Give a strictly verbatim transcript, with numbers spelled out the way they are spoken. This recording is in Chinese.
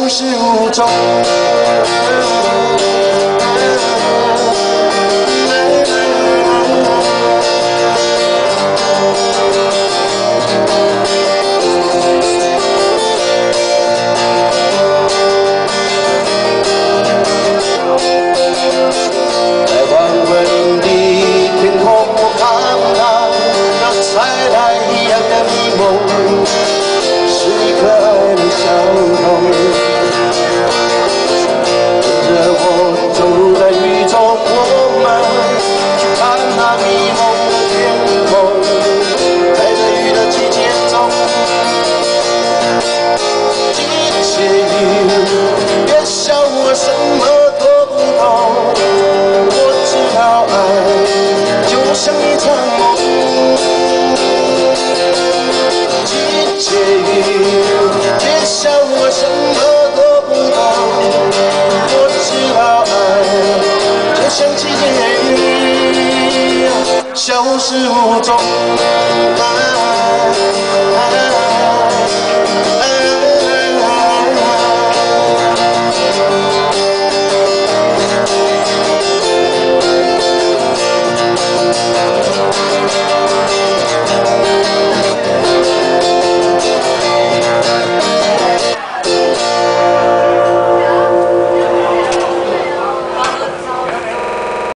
消失无踪。在黄昏的天空，我看到那彩带一样的迷梦，是你可爱的笑容。跟着我走入在雨中，我们去看那迷蒙的天空，在这雨的季节中，季节雨，别笑我什么都不懂。我知道爱就像一场梦，季节雨，别笑我什么都不懂。我知道爱就像季节雨，消失无踪。啊啊啊